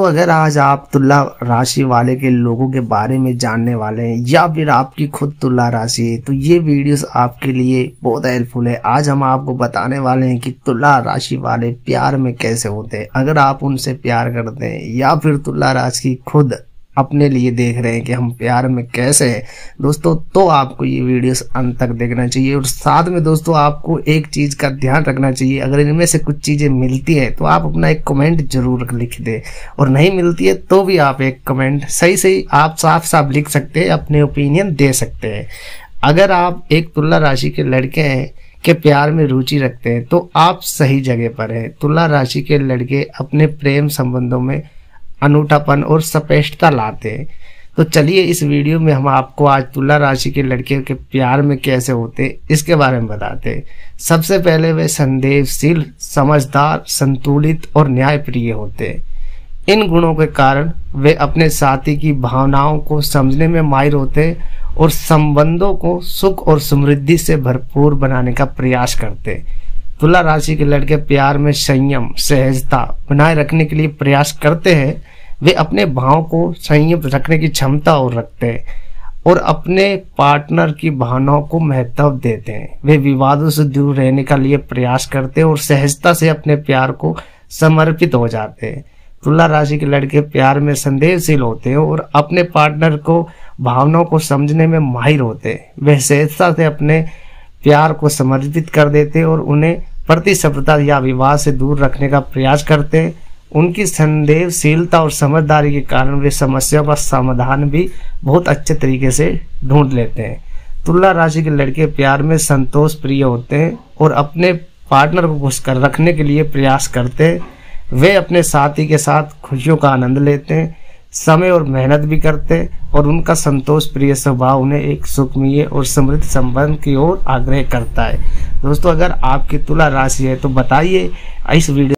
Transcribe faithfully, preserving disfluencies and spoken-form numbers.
अगर आज आप तुला राशि वाले के लोगों के बारे में जानने वाले हैं या फिर आपकी खुद तुला राशि है तो ये वीडियोस आपके लिए बहुत हेल्पफुल है। आज हम आपको बताने वाले हैं कि तुला राशि वाले प्यार में कैसे होते हैं। अगर आप उनसे प्यार करते हैं या फिर तुला राशि खुद अपने लिए देख रहे हैं कि हम प्यार में कैसे हैं दोस्तों, तो आपको ये वीडियोस अंत तक देखना चाहिए। और साथ में दोस्तों आपको एक चीज का ध्यान रखना चाहिए, अगर इनमें से कुछ चीजें मिलती है तो आप अपना एक कमेंट जरूर लिख दें, और नहीं मिलती है तो भी आप एक कमेंट सही सही आप साफ साफ लिख सकते हैं, अपने ओपिनियन दे सकते हैं। अगर आप एक तुला राशि के लड़के हैं के प्यार में रुचि रखते हैं तो आप सही जगह पर हैं। तुला राशि के लड़के अपने प्रेम संबंधों में अनूठापन और स्पष्टता लाते हैं। तो चलिए इस वीडियो में हम आपको आज तुला राशि के लड़के के प्यार में कैसे होते हैं इसके बारे में बताते हैं। सबसे पहले वे संदेहशील, समझदार, संतुलित और न्यायप्रिय होते हैं। इन गुणों के कारण वे अपने साथी की भावनाओं को समझने में माहिर होते हैं और संबंधों को सुख और समृद्धि से भरपूर बनाने का प्रयास करते हैं। तुला राशि के लड़के प्यार में संयम, सहजता बनाए रखने के लिए प्रयास करते हैं। वे अपने भावों को संयम रखने की क्षमता और रखते हैं और अपने पार्टनर की भावनाओं को महत्व देते हैं। वे विवादों से दूर रहने का लिए प्रयास करते हैं और सहजता से अपने प्यार को समर्पित हो जाते हैं। तुला राशि के लड़के प्यार में संदेहशील होते हैं और अपने पार्टनर को भावनाओं को समझने में माहिर होते हैं। वे सहजता से अपने प्यार को समर्पित कर देते हैं और उन्हें प्रतिस्पर्धा या विवाद से दूर रखने का प्रयास करते हैं। उनकी संदेहशीलता और समझदारी के कारण वे समस्या का समाधान भी बहुत अच्छे तरीके से ढूंढ लेते हैं। तुला राशि के लड़के प्यार में संतोष प्रिय होते हैं और अपने पार्टनर को खुश कर रखने के लिए प्रयास करते हैं। वे अपने साथी के साथ खुशियों का आनंद लेते हैं, समय और मेहनत भी करते हैं और उनका संतोष प्रिय स्वभाव उन्हें एक सुखमय और समृद्ध संबंध की ओर आग्रह करता है। दोस्तों अगर आपकी तुला राशि है तो बताइए इस वीडियो